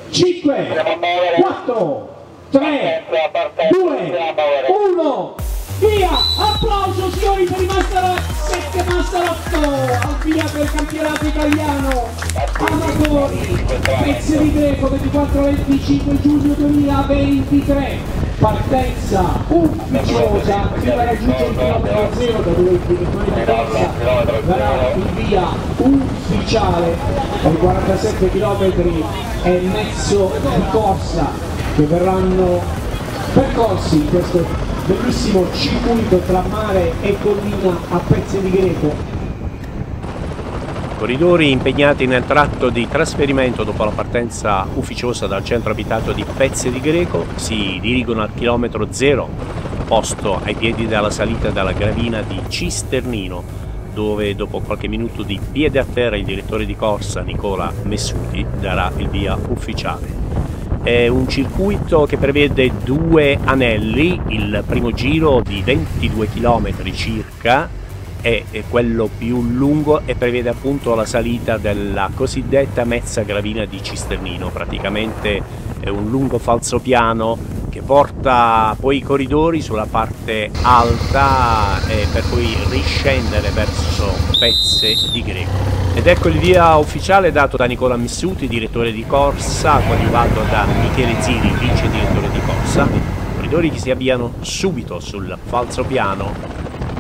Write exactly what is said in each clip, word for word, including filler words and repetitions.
cinque, quattro, tre, due, uno, via! Applauso signori per i Master sette Master otto al via del campionato italiano amatori Pezzi di Greco ventiquattro venticinque giugno duemilaventitré. Partenza ufficiosa fino a raggiungere il chilometro zero, da dove il direttore di corsa darà il via ufficiale ai quarantasette chilometri e mezzo di corsa che verranno percorsi in questo bellissimo circuito tra mare e collina a Pezzi di Greco. Corridori impegnati nel tratto di trasferimento dopo la partenza ufficiosa dal centro abitato di Pezzi di Greco si dirigono al chilometro zero, posto ai piedi della salita della gravina di Cisternino, dove dopo qualche minuto di piede a terra il direttore di corsa Nicola Messuti darà il via ufficiale. È un circuito che prevede due anelli, il primo giro di ventidue chilometri circa è quello più lungo e prevede appunto la salita della cosiddetta mezza gravina di Cisternino. Praticamente è un lungo falsopiano che porta poi i corridori sulla parte alta e per poi riscendere verso Pezzi di Greco. Ed ecco il via ufficiale dato da Nicola Messuti, direttore di corsa, coadiuvato da Michele Ziri, vice direttore di corsa. Corridori che si avviano subito sul falsopiano.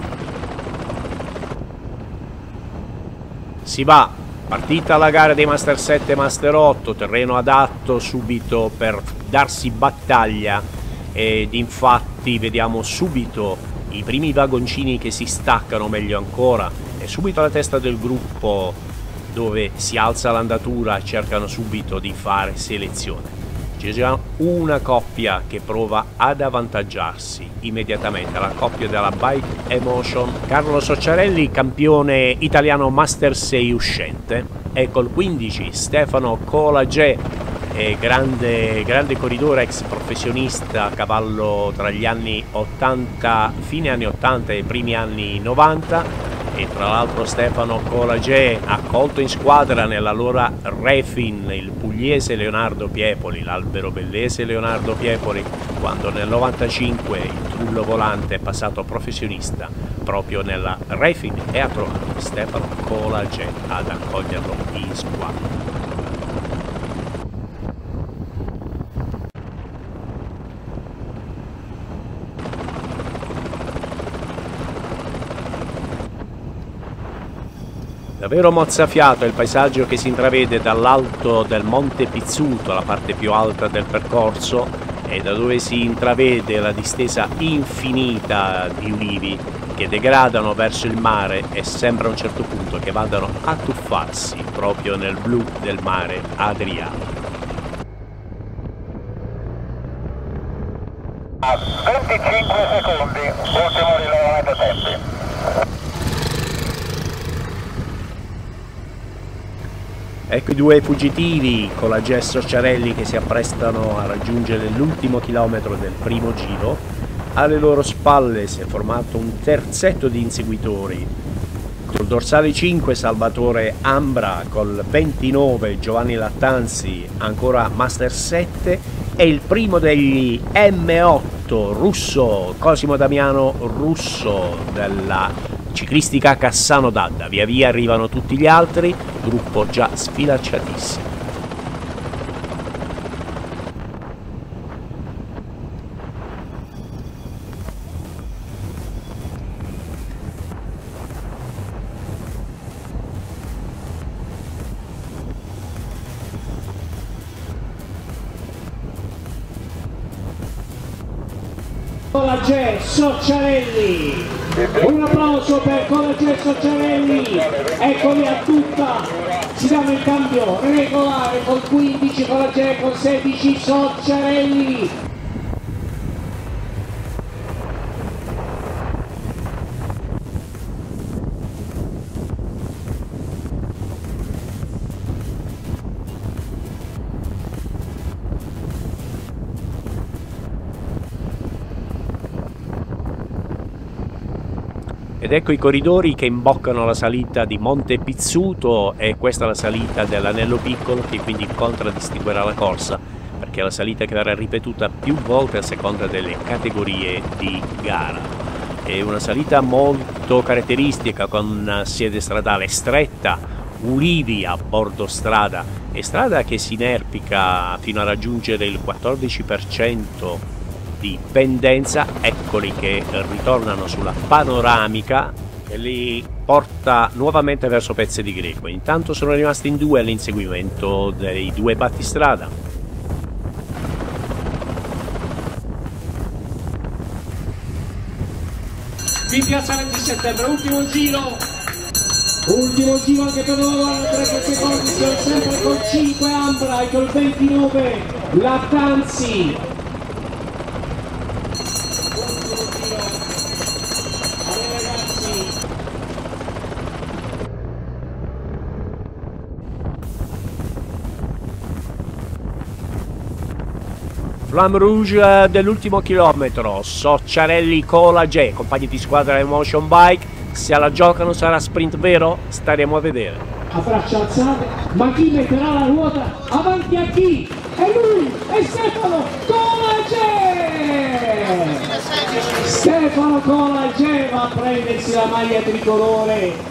Si va, partita la gara dei Master sette e Master otto, terreno adatto subito per darsi battaglia ed infatti vediamo subito i primi vagoncini che si staccano, meglio ancora, e subito alla testa del gruppo dove si alza l'andatura cercano subito di fare selezione. C'è già una coppia che prova ad avvantaggiarsi immediatamente, la coppia della Bike Emotion, Carlo Socciarelli, campione italiano Master sei uscente, e col quindici Stefano Colagè, grande, grande corridore, ex professionista a cavallo tra gli anni ottanta, fine anni ottanta e primi anni novanta. E tra l'altro Stefano Colagè accolto in squadra nell'allora Refin il pugliese Leonardo Piepoli, l'albero bellese Leonardo Piepoli, quando nel novantacinque il trullo volante è passato professionista proprio nella Refin, e ha trovato Stefano Colagè ad accoglierlo in squadra. Davvero mozzafiato è il paesaggio che si intravede dall'alto del Monte Pizzuto, la parte più alta del percorso, e da dove si intravede la distesa infinita di ulivi che degradano verso il mare e sembra a un certo punto che vadano a tuffarsi proprio nel blu del mare Adriatico. A venticinque secondi, ultimo rilevamento tempi. Ecco i due fuggitivi, Colagè e Socciarelli, che si apprestano a raggiungere l'ultimo chilometro del primo giro. Alle loro spalle si è formato un terzetto di inseguitori. Col dorsale cinque Salvatore Ambra, col ventinove Giovanni Lattanzi, ancora Master sette, e il primo degli M otto russo, Cosimo Damiano Russo, della ciclistica Cassano d'Adda. Via via arrivano tutti gli altri, gruppo già sfilacciatissimo. Colagè, Socciarelli, un applauso per Colagè e Socciarelli, eccoli a tutta, si danno il cambio regolare col quindici Colagè, col sedici Socciarelli. Ed Ed ecco i corridori che imboccano la salita di Monte Pizzuto, e questa è la salita dell'Anello Piccolo, che quindi contraddistinguerà la corsa, perché è la salita che verrà ripetuta più volte a seconda delle categorie di gara. È una salita molto caratteristica, con sede stradale stretta, ulivi a bordo strada e strada che si inerpica fino a raggiungere il quattordici per cento di pendenza. Eccoli che ritornano sulla panoramica e li porta nuovamente verso Pezze di Greco. Intanto sono rimasti in due all'inseguimento dei due battistrada. Qui piazza venti settembre, ultimo giro, ultimo giro anche per loro, tre secondi, sempre col cinque Ambra e col ventinove Lattanzi. Ultimo giro, allora ragazzi. Flamme Rouge dell'ultimo chilometro, Socciarelli Colage, compagni di squadra Emotion Bike. Se la giocano sarà sprint vero? Staremo a vedere. A braccia alzate, ma chi metterà la ruota avanti a chi? È lui, è Stefano Colage! Stefano Colage va a prendersi la maglia tricolore.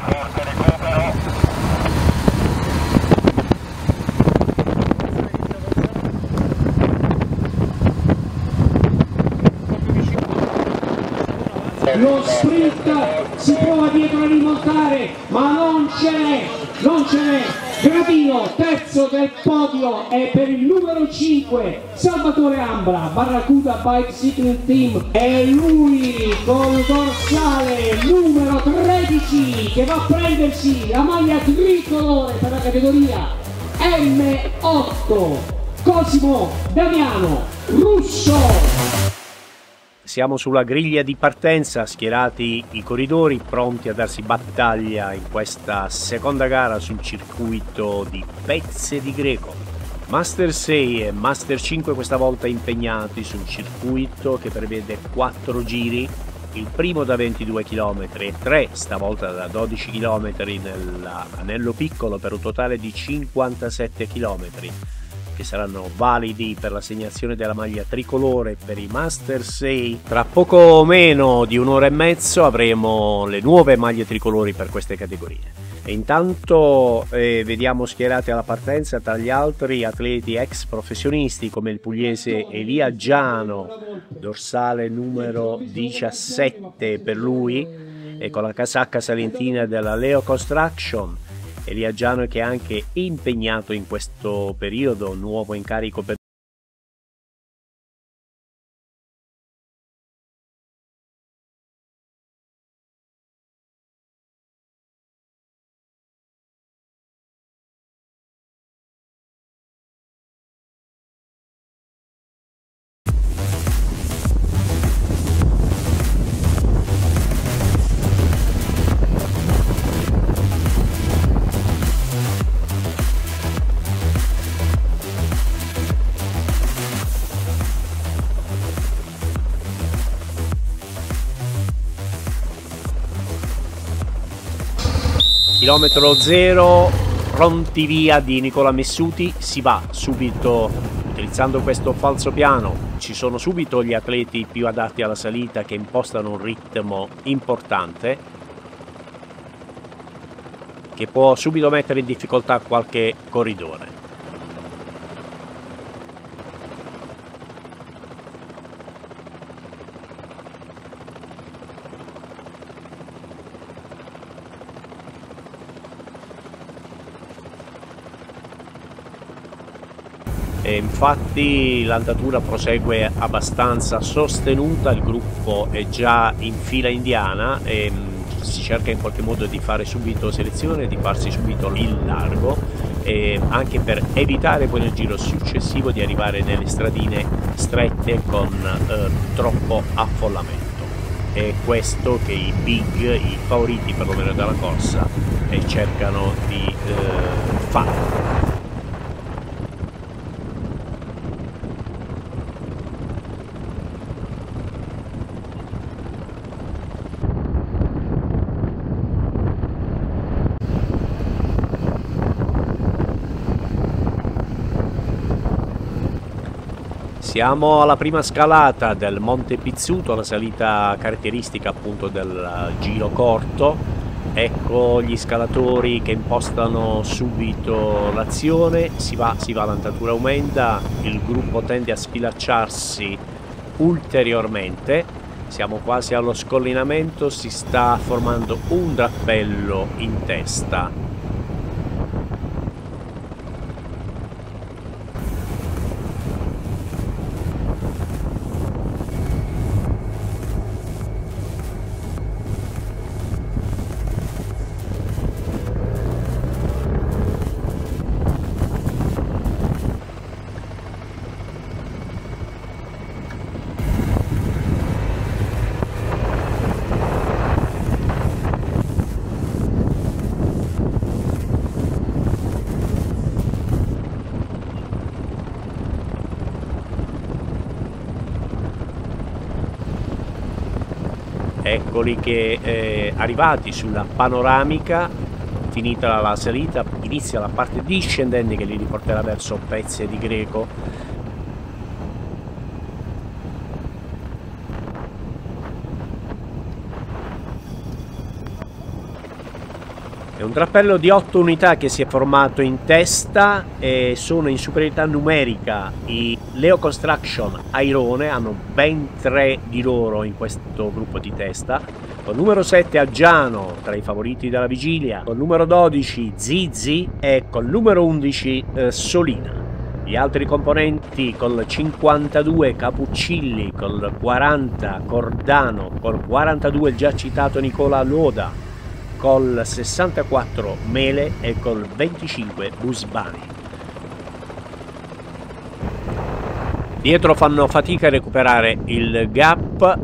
Lo sprint si prova dietro a rimontare, ma non ce n'è, non ce n'è. Gradino, terzo del podio, è per il numero cinque, Salvatore Ambra, Barracuda Bike Cycling Team. È lui col dorsale numero tredici che va a prendersi la maglia tricolore per la categoria M otto. Cosimo Damiano Russo. Siamo sulla griglia di partenza, schierati i corridori pronti a darsi battaglia in questa seconda gara sul circuito di Pezze di Greco. Master sei e Master cinque questa volta impegnati sul circuito che prevede quattro giri, il primo da ventidue chilometri e tre stavolta da dodici chilometri nell'Anello Piccolo, per un totale di cinquantasette chilometri. Che saranno validi per l'assegnazione della maglia tricolore per i Master sei. Tra poco meno di un'ora e mezzo avremo le nuove maglie tricolori per queste categorie. E intanto eh, vediamo schierati alla partenza tra gli altri atleti ex professionisti come il pugliese Elia Giano, dorsale numero diciassette per lui, e con la casacca salentina della Leo Construction. Elia Giano che è anche impegnato in questo periodo, nuovo incarico per chilometro zero, pronti via di Nicola Messuti. Si va subito utilizzando questo falso piano. Ci sono subito gli atleti più adatti alla salita che impostano un ritmo importante che può subito mettere in difficoltà qualche corridore. E infatti l'andatura prosegue abbastanza sostenuta, il gruppo è già in fila indiana e mh, si cerca in qualche modo di fare subito selezione, di farsi subito il largo, e anche per evitare poi nel giro successivo di arrivare nelle stradine strette con eh, troppo affollamento. È questo che i big, i favoriti perlomeno della corsa, eh, cercano di eh, fare. Siamo alla prima scalata del Monte Pizzuto, la salita caratteristica appunto del giro corto. Ecco gli scalatori che impostano subito l'azione, si va, si va, l'andatura aumenta, il gruppo tende a sfilacciarsi ulteriormente. Siamo quasi allo scollinamento, si sta formando un drappello in testa. Eccoli che eh, arrivati sulla panoramica, finita la salita, inizia la parte discendente che li riporterà verso Pezze di Greco. È un drappello di otto unità che si è formato in testa e sono in superiorità numerica i Leo Construction Airone, hanno ben tre di loro in questo gruppo di testa, con numero sette Aggiano tra i favoriti della vigilia, con numero dodici Zizi e con numero undici eh, Solina. Gli altri componenti col cinquantadue Capuccilli, col quaranta Cordano, col quarantadue il già citato Nicola Loda, col sessantaquattro Mele e col venticinque Busbani. Dietro fanno fatica a recuperare il gap.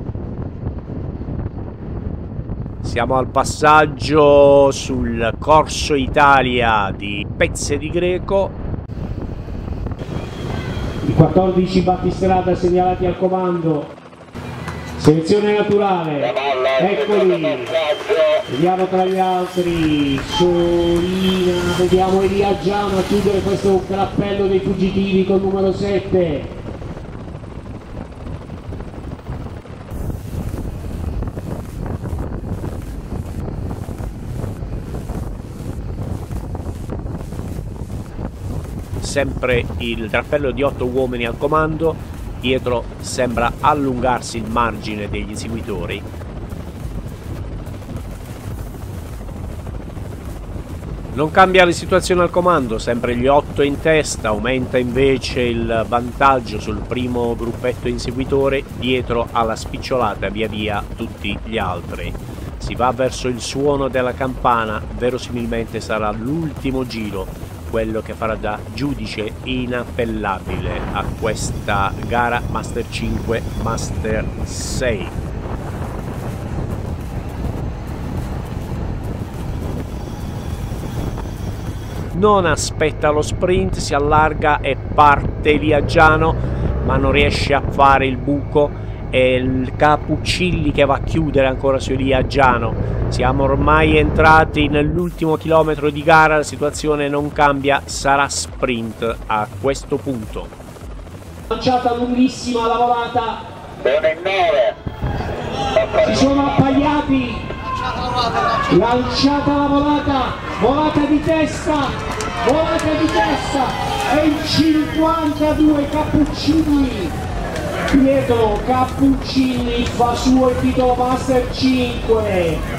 Siamo al passaggio sul Corso Italia di Pezze di Greco. I quattordici battistrada segnalati al comando. Selezione naturale, eccoli, vediamo tra gli altri Solina, vediamo Elia Giano a chiudere questo cappello dei fuggitivi con numero sette. Sempre il drappello di otto uomini al comando. Dietro sembra allungarsi il margine degli inseguitori. Non cambia la situazione al comando, sempre gli otto in testa, aumenta invece il vantaggio sul primo gruppetto inseguitore, dietro alla spicciolata via via tutti gli altri. Si va verso il suono della campana, verosimilmente sarà l'ultimo giro, quello che farà da giudice inappellabile a questa gara Master cinque Master sei. Non aspetta lo sprint, si allarga e parte Viaggiano, ma non riesce a fare il buco. È il Capuccilli che va a chiudere ancora su Viaggiano. Siamo ormai entrati nell'ultimo chilometro di gara, la situazione non cambia, sarà sprint a questo punto. Lanciata lunghissima, lavorata. Si sono appagliati. Lanciata la volata, volata di testa, volata di testa. E il cinquantadue Capuccilli. Pietro Capuccilli fa suo il titolo Master cinque.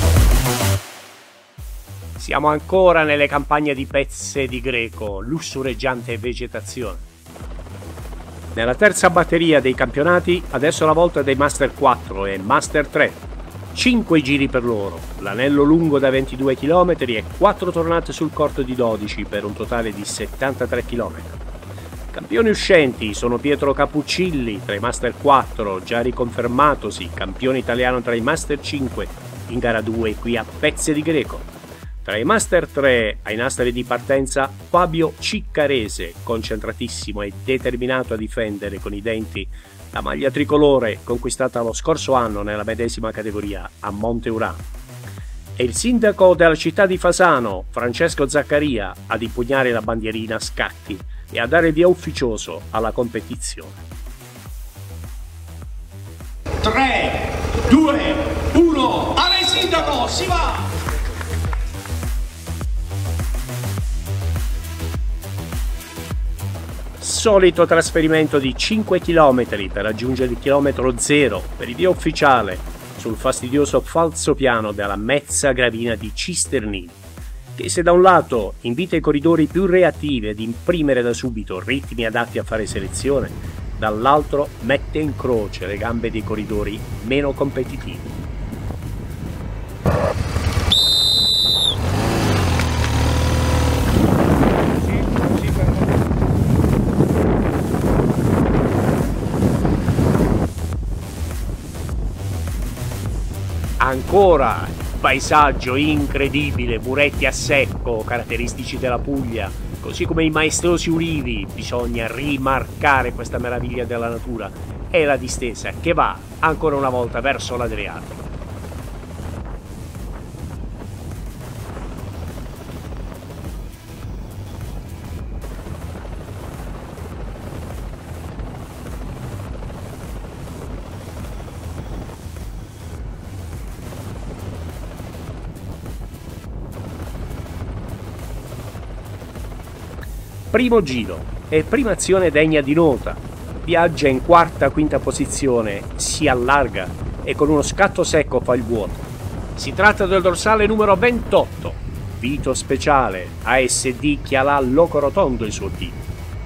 Siamo ancora nelle campagne di Pezze di Greco, lussureggiante vegetazione. Nella terza batteria dei campionati, adesso la volta dei Master quattro e Master tre. cinque giri per loro, l'anello lungo da ventidue chilometri e quattro tornate sul corto di dodici per un totale di settantatré chilometri. Campioni uscenti sono Pietro Capuccilli tra i Master quattro, già riconfermatosi campione italiano tra i Master cinque in gara due qui a Pezze di Greco. Tra i Master tre ai nastri di partenza Fabio Ciccarese, concentratissimo e determinato a difendere con i denti la maglia tricolore conquistata lo scorso anno nella medesima categoria a Monte Urano. E il sindaco della città di Fasano, Francesco Zaccaria, ad impugnare la bandierina a scacchi e a dare via ufficioso alla competizione. tre, due, uno, a lei sindaco, si va! Solito trasferimento di cinque chilometri per raggiungere il chilometro zero per il via ufficiale sul fastidioso falsopiano della mezza gravina di Cisternini, che se da un lato invita i corridori più reattivi ad imprimere da subito ritmi adatti a fare selezione, dall'altro mette in croce le gambe dei corridori meno competitivi. Ancora paesaggio incredibile, muretti a secco, caratteristici della Puglia, così come i maestosi ulivi. Bisogna rimarcare questa meraviglia della natura e la distesa che va ancora una volta verso l'Adriatico. Primo giro e prima azione degna di nota. Viaggia in quarta quinta posizione, si allarga e con uno scatto secco fa il vuoto. Si tratta del dorsale numero ventotto, Vito Speciale, A S D Chialà Locorotondo il suo team.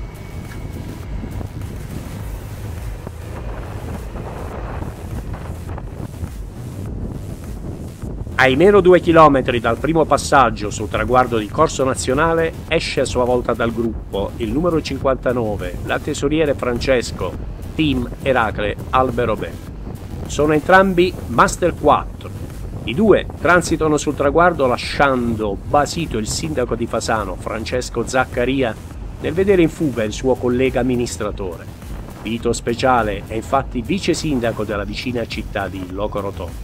Ai meno due chilometri dal primo passaggio sul traguardo di Corso Nazionale esce a sua volta dal gruppo il numero cinquantanove, la tesoriere Francesco, team Eracle Alberobè. Sono entrambi Master quattro. I due transitano sul traguardo lasciando basito il sindaco di Fasano, Francesco Zaccaria, nel vedere in fuga il suo collega amministratore. Vito Speciale è infatti vice sindaco della vicina città di Locorotondo.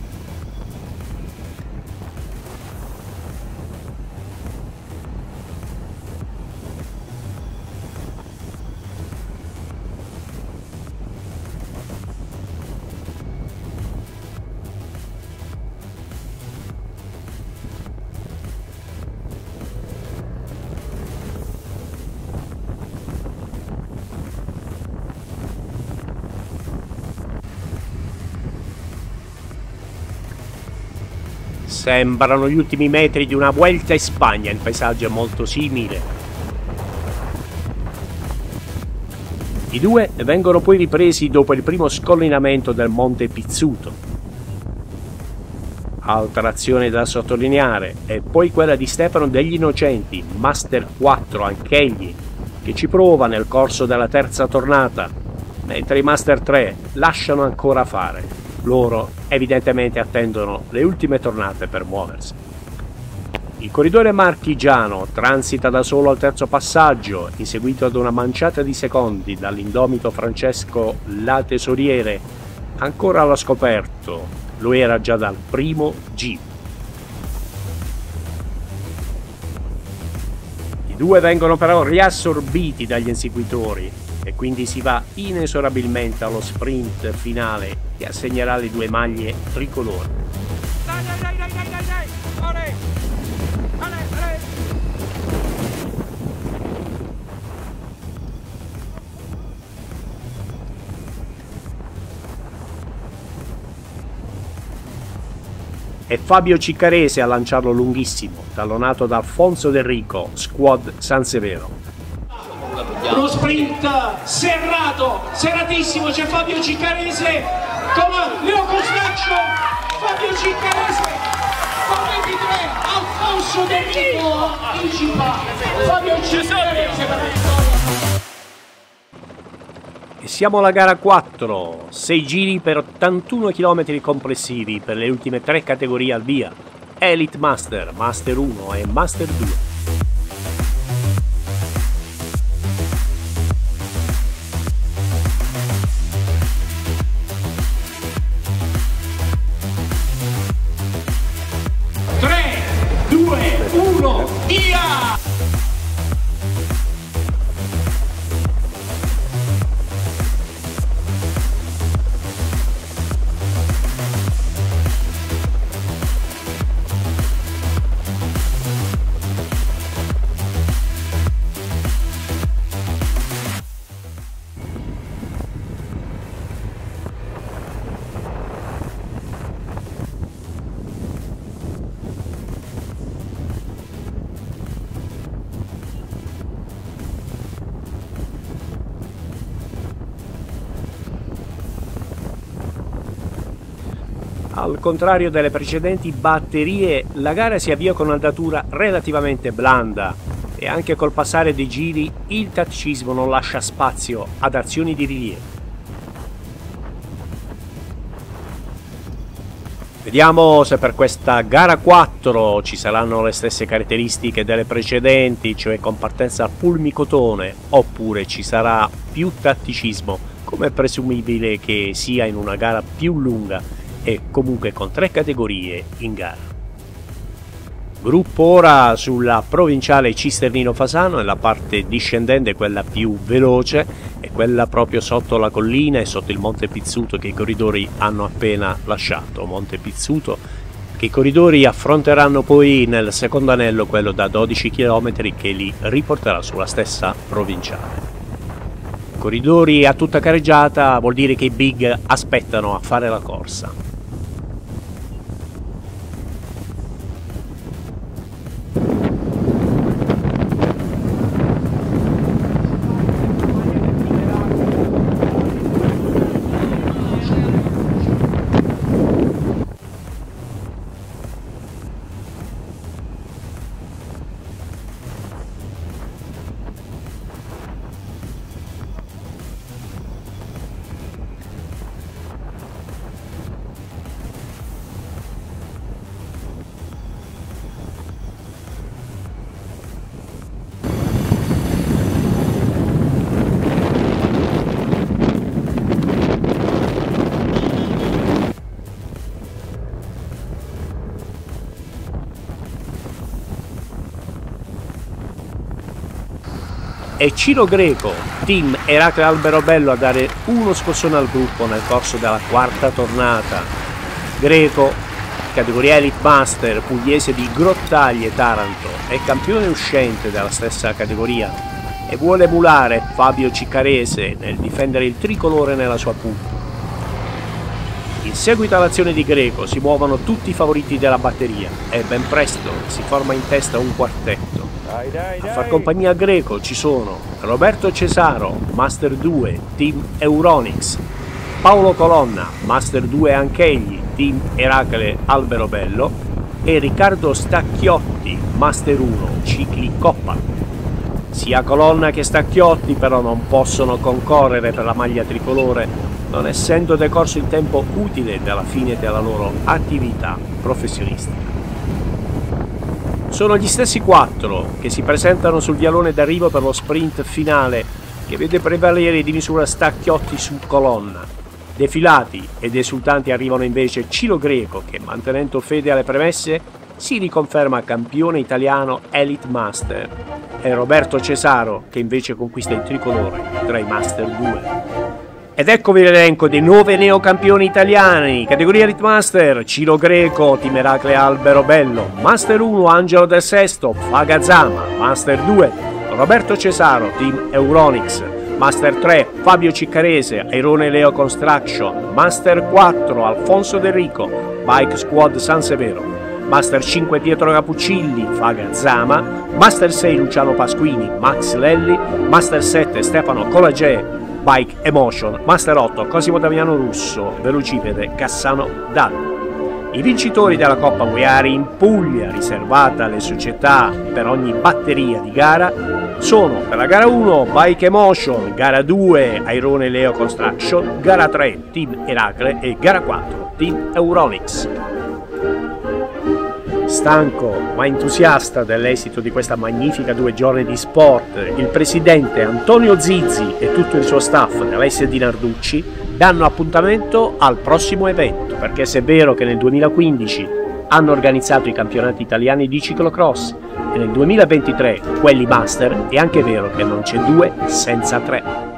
Sembrano gli ultimi metri di una Vuelta in Spagna, il paesaggio è molto simile. I due vengono poi ripresi dopo il primo scollinamento del Monte Pizzuto. Altra azione da sottolineare è poi quella di Stefano degli Innocenti, Master quattro anch'egli, che ci prova nel corso della terza tornata, mentre i Master tre lasciano ancora fare. Loro evidentemente attendono le ultime tornate per muoversi. Il corridore marchigiano transita da solo al terzo passaggio, inseguito ad una manciata di secondi dall'indomito Francesco La Tesoriere, ancora allo scoperto. Lo era già dal primo giro. I due vengono però riassorbiti dagli inseguitori e quindi si va inesorabilmente allo sprint finale che assegnerà le due maglie tricolori. Dai, dai, dai, dai, dai, dai, dai! Ale! Ale, ale! È Fabio Ciccarese a lanciarlo lunghissimo, tallonato da Alfonso De Rico, squad San Severo. Uno sprint serrato, serratissimo, c'è Fabio Ciccarese con Leo Costaccio, Fabio Ciccarese con ventitré, Alfonso De Rico in città, Fabio Ciccarese per la vittoria. E siamo alla gara quattro, sei giri per ottantuno chilometri complessivi per le ultime tre categorie al via, Elite Master, Master uno e Master due. Via! Al contrario delle precedenti batterie, la gara si avvia con un'andatura relativamente blanda e anche col passare dei giri il tatticismo non lascia spazio ad azioni di rilievo. Vediamo se per questa gara quattro ci saranno le stesse caratteristiche delle precedenti, cioè con partenza fulmicotone, oppure ci sarà più tatticismo, come è presumibile che sia in una gara più lunga e comunque con tre categorie in gara. Gruppo ora sulla provinciale Cisternino-Fasano, e la parte discendente, quella più veloce, è quella proprio sotto la collina e sotto il Monte Pizzuto che i corridori hanno appena lasciato. Monte Pizzuto che i corridori affronteranno poi nel secondo anello, quello da dodici chilometri, che li riporterà sulla stessa provinciale. Corridori a tutta careggiata vuol dire che i big aspettano a fare la corsa. E Ciro Greco, team Eracle Alberobello, a dare uno scossone al gruppo nel corso della quarta tornata. Greco, categoria Elite Master, pugliese di Grottaglie, Taranto, è campione uscente della stessa categoria e vuole emulare Fabio Ciccarese nel difendere il tricolore nella sua puppa. In seguito all'azione di Greco si muovono tutti i favoriti della batteria e ben presto si forma in testa un quartetto. A far compagnia a Greco ci sono Roberto Cesaro, Master due, Team Euronics, Paolo Colonna, Master due anch'egli, Team Eracle Alberobello, e Riccardo Stacchiotti, Master uno, Cicli Coppa. Sia Colonna che Stacchiotti però non possono concorrere per la maglia tricolore, non essendo decorso il tempo utile dalla fine della loro attività professionistica. Sono gli stessi quattro che si presentano sul vialone d'arrivo per lo sprint finale, che vede prevalere di misura Stacchiotti su Colonna. Defilati ed esultanti arrivano invece Ciro Greco, che, mantenendo fede alle premesse, si riconferma campione italiano Elite Master, e Roberto Cesaro, che invece conquista il tricolore tra i Master due. Ed eccovi l'elenco dei nove neocampioni italiani. Categoria Elite Master: Ciro Greco, Team Eracle Alberobello. Master uno, Angelo Del Sesto, Fagazama. Master due, Roberto Cesaro, Team Euronics. Master tre, Fabio Ciccarese, Airone Leo Construction. Master quattro, Alfonso De Rico, Bike Squad San Severo. Master cinque, Pietro Capuccilli, Fagazama. Master sei, Luciano Pasquini, Max Lelli. Master sette, Stefano Colagè, Bike Emotion. Master otto, Cosimo Damiano Russo, Velocipede Cassano Dallo. I vincitori della Coppa Guiari in Puglia, riservata alle società per ogni batteria di gara, sono per la gara uno Bike Emotion, gara due Airone Leo Construction, gara tre Team Eracle e gara quattro Team Euronics. Stanco ma entusiasta dell'esito di questa magnifica due giorni di sport, il presidente Antonio Zizzi e tutto il suo staff dell'S D Narducci danno appuntamento al prossimo evento, perché se è vero che nel duemilaquindici hanno organizzato i campionati italiani di ciclocross e nel duemilaventitré quelli master, è anche vero che non c'è due senza tre.